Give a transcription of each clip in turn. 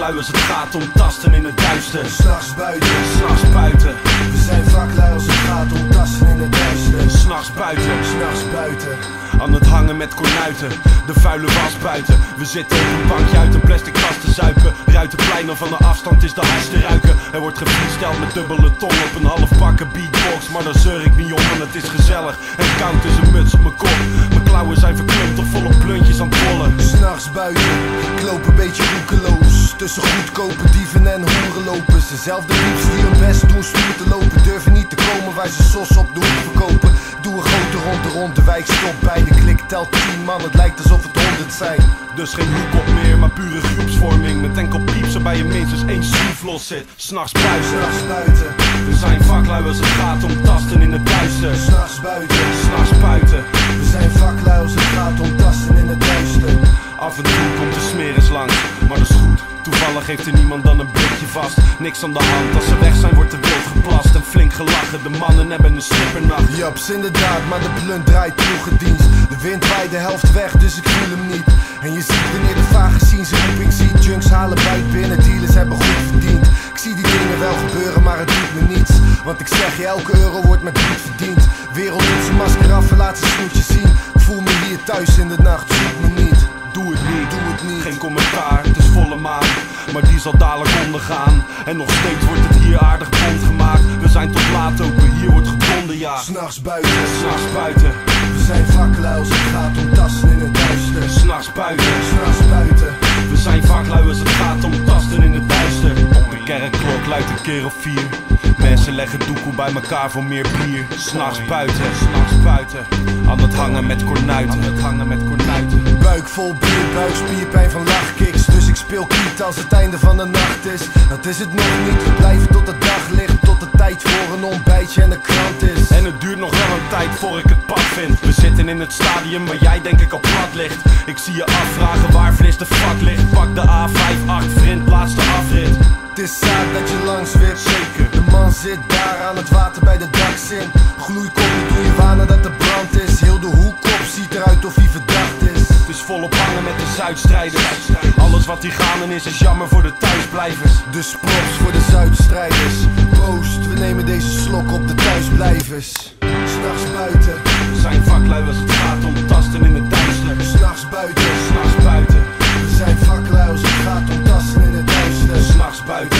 vaklui als het gaat om tasten in het duister. S'nachts buiten, S'nachts buiten. we zijn vaklui als het gaat om tassen in het duister. S'nachts buiten. S'nachts buiten, Aan het hangen met kornuiten, de vuile was buiten. We zitten op een bankje uit een plastic kast te zuipen. Ruitenplein of van de afstand is de hars te ruiken. Er wordt gefreesteld met dubbele tong op een halfbakken beatbox. Maar daar zeur ik niet om, want het is gezellig. En koud is een muts op mijn kop. Mijn klauwen zijn verkleumd of volle pluntjes aan het rollen. s'nachts buiten, ik loop een beetje roekeloos. Tussen goedkope dieven en hoerenlopers. Dezelfde liefs die hun best doen stoer te lopen. Durven niet te komen waar ze sos op de hoek verkopen. Doe een grote rond de wijk, stop bij de klik, telt 10 man, het lijkt alsof het 100 zijn. Dus geen hoek op meer, maar pure groepsvorming. Met enkel piep waarbij je minstens één schroef los zit. S'nachts buiten. S'nachts buiten, We zijn vaklui als het gaat om tasten in het duister. s'nachts buiten, S'nachts buiten. we zijn vaklui als het gaat om tassen in het duister. Af en toe komt de smeris langs, maar dat is goed. Toevallig heeft er niemand dan een blikje vast. Niks aan de hand, als ze weg zijn wordt er wild geplast en flink gelachen. De mannen hebben een slippernacht. Japs, inderdaad, maar de blunt draait ploegendienst. De wind waait de helft weg, dus ik voel hem niet. En je ziet wanneer de vage zien zijn roeping ziet. Junks halen buit binnen, dealers hebben goed verdiend. Ik zie die dingen wel gebeuren, maar het doet me niets. Want ik zeg je, elke euro wordt met bloed verdiend. Wereld doet zijn masker af en laat zijn snoetjes zien. Ik voel me hier thuis in de nacht, zoek me niet. Doe het niet, Doe het niet. geen commentaar, het is volle maan. Maar die zal dadelijk ondergaan. En nog steeds wordt het hier aardig bond gemaakt. We zijn tot laat open, hier wordt gebonden, ja. S'nachts buiten, S'nachts buiten, we zijn vaklui als het gaat om tassen in het duister. s'nachts buiten. S'nachts buiten, We zijn vaklui als het gaat om tasten in het duister. De kerkklok luidt een keer of 4. Mensen leggen doekoe bij elkaar voor meer bier. S'nachts buiten, s'nachts buiten. Aan het hangen met kornuiten, aan het hangen met kornuiten. buik vol bier, buikspierpijn van lachkicks. Dus ik speel kiet als het einde van de nacht is. Dat is het nog niet, we blijven tot het daglicht. Tot de tijd voor een ontbijtje en de krant is. En het duurt nog wel een tijd voor ik het pad vind. We zitten in het stadium waar jij denk ik al plat ligt. Ik zie je afvragen waar vlees de fuck ligt. Pak de A58 vriend, laatste afrit. Het is zaak dat je langs wipt. Zeker. De man zit daar aan het water bij de dakzin. Gloeikoppen doe je wanen dat er brand is. Heel de hoek op ziet eruit of hij verdacht is. Het is volop hangen met de Zuidstrijders. Alles wat hier gaande is jammer voor de thuisblijvers. Dus props voor de Zuidstrijders. Proost, we nemen deze slok op de thuisblijvers. S'nachts buiten, We zijn vaklui als het gaat om tasten in het duister. s'nachts buiten. S'nachts buiten, We zijn vaklui als het gaat om tassen in het duister. s'nachts buiten.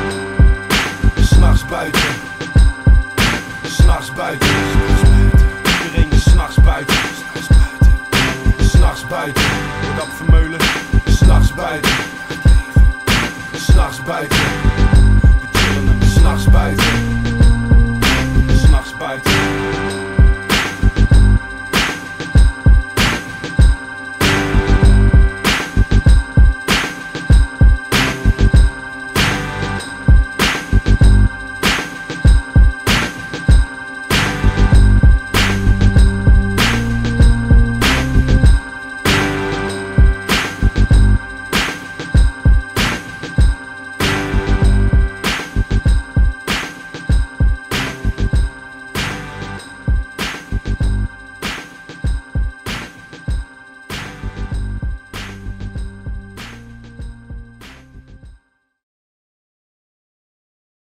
S'nachts buiten. S'nachts buiten. Iedereen is s'nachts buiten. S'nachts buiten. Word op Vermeulen. S'nachts buiten. S'nachts buiten. We chillen hem. S'nachts buiten. S'nachts buiten.